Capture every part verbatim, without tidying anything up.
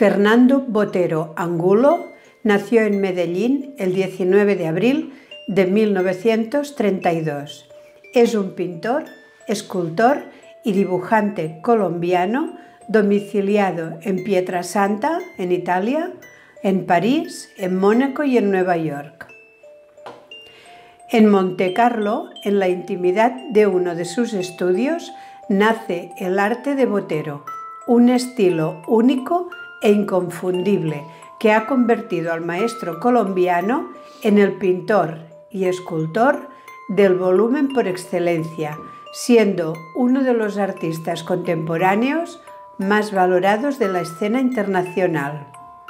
Fernando Botero Angulo nació en Medellín el diecinueve de abril de mil novecientos treinta y dos. Es un pintor, escultor y dibujante colombiano domiciliado en Pietrasanta, en Italia, en París, en Mónaco y en Nueva York. En Montecarlo, en la intimidad de uno de sus estudios, nace el arte de Botero, un estilo único e inconfundible que ha convertido al maestro colombiano en el pintor y escultor del volumen por excelencia, siendo uno de los artistas contemporáneos más valorados de la escena internacional.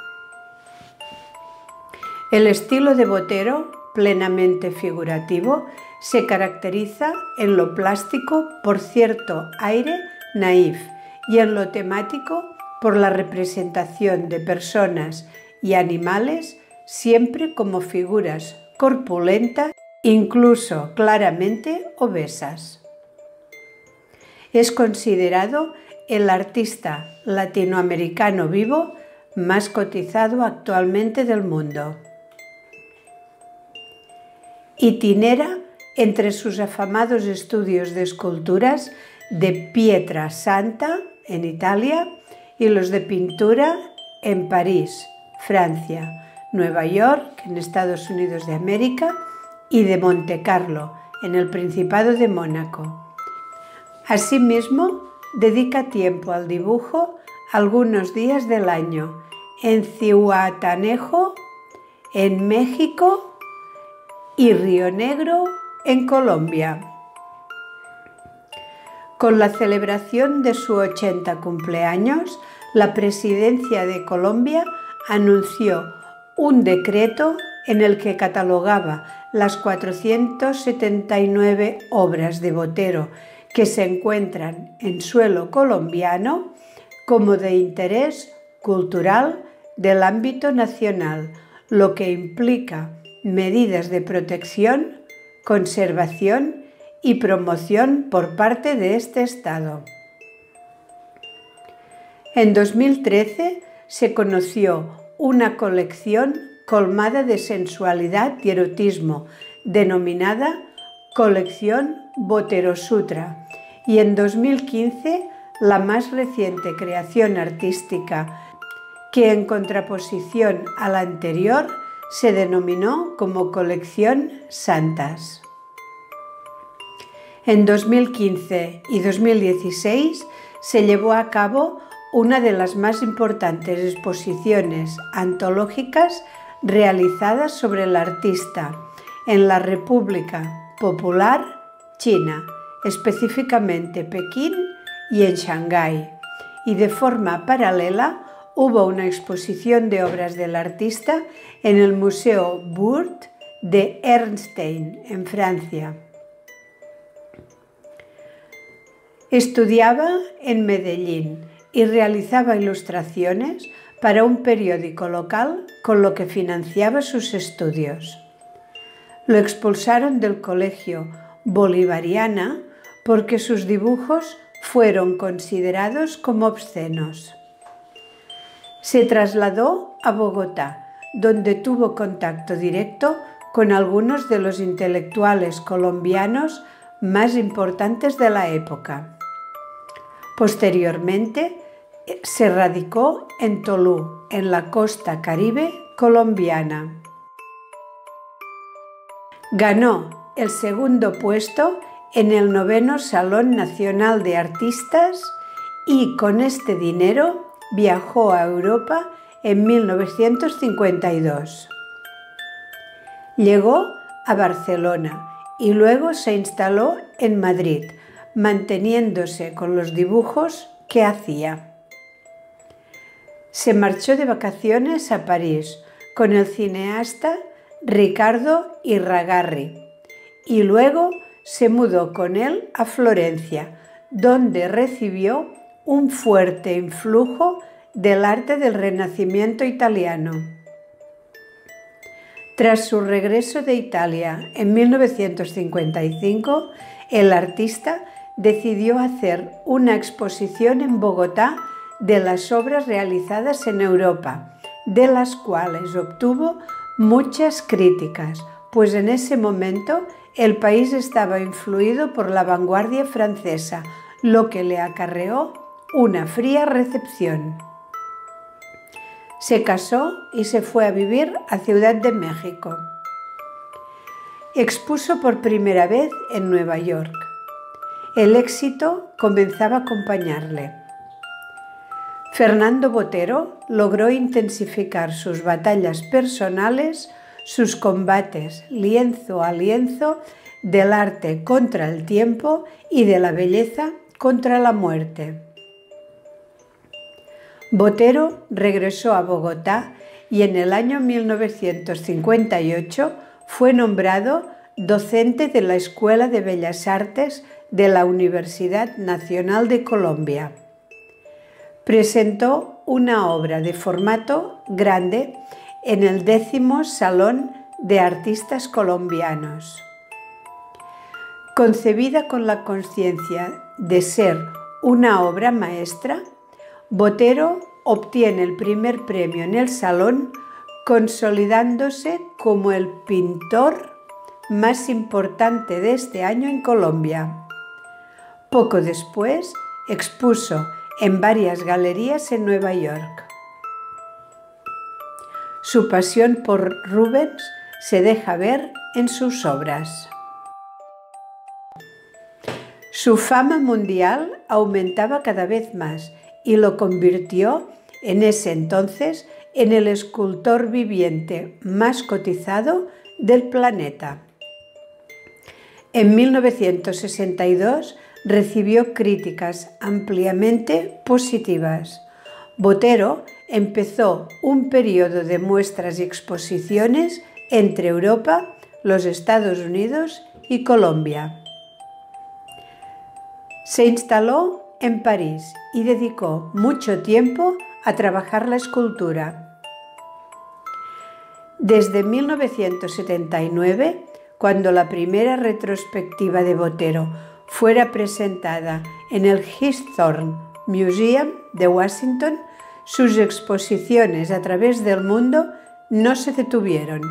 El estilo de Botero, plenamente figurativo, se caracteriza en lo plástico por cierto aire naif y en lo temático por la representación de personas y animales siempre como figuras corpulentas, incluso claramente obesas. Es considerado el artista latinoamericano vivo más cotizado actualmente del mundo. Itinera entre sus afamados estudios de esculturas de Pietrasanta, en Italia, y los de pintura en París, Francia, Nueva York, en Estados Unidos de América, y de Montecarlo, en el Principado de Mónaco. Asimismo, dedica tiempo al dibujo algunos días del año en Zihuatanejo, en México, y Río Negro, en Colombia. Con la celebración de su ochenta cumpleaños, la Presidencia de Colombia anunció un decreto en el que catalogaba las cuatrocientas setenta y nueve obras de Botero que se encuentran en suelo colombiano como de interés cultural del ámbito nacional, lo que implica medidas de protección, conservación y promoción por parte de este Estado. En dos mil trece se conoció una colección colmada de sensualidad y erotismo, denominada Colección Botero Sutra, y en dos mil quince la más reciente creación artística, que en contraposición a la anterior se denominó como Colección Santas. En dos mil quince y dos mil dieciséis se llevó a cabo una de las más importantes exposiciones antológicas realizadas sobre el artista en la República Popular China, específicamente Pekín y en Shanghái, y de forma paralela hubo una exposición de obras del artista en el Museo Burt de Ernstein, en Francia. Estudiaba en Medellín y realizaba ilustraciones para un periódico local, con lo que financiaba sus estudios. Lo expulsaron del Colegio Bolivariana porque sus dibujos fueron considerados como obscenos. Se trasladó a Bogotá, donde tuvo contacto directo con algunos de los intelectuales colombianos más importantes de la época. Posteriormente, se radicó en Tolú, en la costa caribe colombiana. Ganó el segundo puesto en el noveno Salón Nacional de Artistas y con este dinero viajó a Europa en mil novecientos cincuenta y dos. Llegó a Barcelona y luego se instaló en Madrid, manteniéndose con los dibujos que hacía. Se marchó de vacaciones a París con el cineasta Ricardo Irragárri y luego se mudó con él a Florencia, donde recibió un fuerte influjo del arte del Renacimiento italiano. Tras su regreso de Italia en mil novecientos cincuenta y cinco, el artista decidió hacer una exposición en Bogotá de las obras realizadas en Europa, de las cuales obtuvo muchas críticas, pues en ese momento el país estaba influido por la vanguardia francesa, lo que le acarreó una fría recepción. Se casó y se fue a vivir a Ciudad de México. Expuso por primera vez en Nueva York. El éxito comenzaba a acompañarle. Fernando Botero logró intensificar sus batallas personales, sus combates lienzo a lienzo del arte contra el tiempo y de la belleza contra la muerte. Botero regresó a Bogotá y en el año mil novecientos cincuenta y ocho fue nombrado docente de la Escuela de Bellas Artes de la Universidad Nacional de Colombia. Presentó una obra de formato grande en el décimo Salón de Artistas Colombianos. Concebida con la conciencia de ser una obra maestra, Botero obtiene el primer premio en el Salón, consolidándose como el pintor más importante de este año en Colombia. Poco después expuso en varias galerías en Nueva York. Su pasión por Rubens se deja ver en sus obras. Su fama mundial aumentaba cada vez más y lo convirtió en ese entonces en el escultor viviente más cotizado del planeta. En mil novecientos sesenta y dos recibió críticas ampliamente positivas. Botero empezó un periodo de muestras y exposiciones entre Europa, los Estados Unidos y Colombia. Se instaló en París y dedicó mucho tiempo a trabajar la escultura. Desde mil novecientos setenta y nueve, cuando la primera retrospectiva de Botero fuera presentada en el Hawthorne Museum de Washington, sus exposiciones a través del mundo no se detuvieron.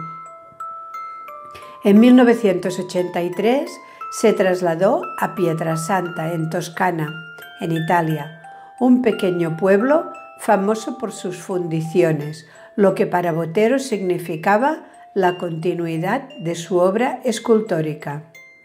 En mil novecientos ochenta y tres se trasladó a Pietrasanta, en Toscana, en Italia, un pequeño pueblo famoso por sus fundiciones, lo que para Botero significaba la continuidad de su obra escultórica.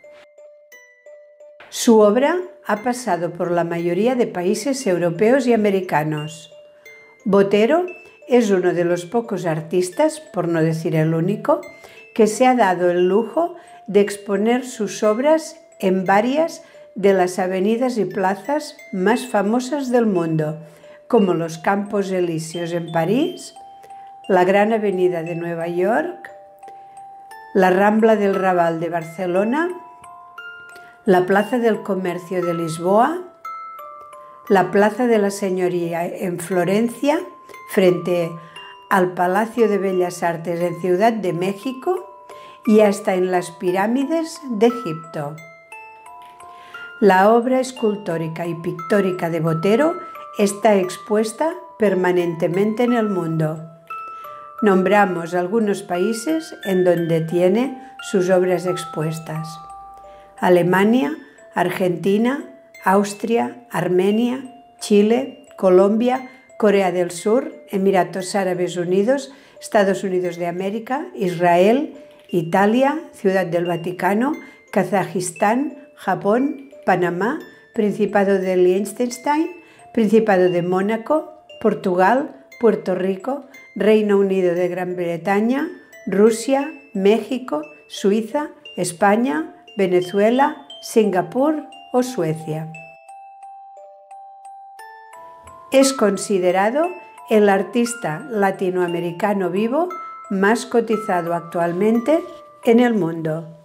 Su obra ha pasado por la mayoría de países europeos y americanos. Botero es uno de los pocos artistas, por no decir el único, que se ha dado el lujo de exponer sus obras en varias de las avenidas y plazas más famosas del mundo, como los Campos Elíseos en París, la Gran Avenida de Nueva York, la Rambla del Raval de Barcelona, la Plaza del Comercio de Lisboa, la Plaza de la Señoría en Florencia, frente al Palacio de Bellas Artes en Ciudad de México y hasta en las pirámides de Egipto. La obra escultórica y pictórica de Botero está expuesta permanentemente en el mundo. Nombramos algunos países en donde tiene sus obras expuestas: Alemania, Argentina, Austria, Armenia, Chile, Colombia, Corea del Sur, Emiratos Árabes Unidos, Estados Unidos de América, Israel, Italia, Ciudad del Vaticano, Kazajistán, Japón, Panamá, Principado de Liechtenstein, Principado de Mónaco, Portugal, Puerto Rico, Reino Unido de Gran Bretaña, Rusia, México, Suiza, España, Venezuela, Singapur o Suecia. Es considerado el artista latinoamericano vivo más cotizado actualmente en el mundo.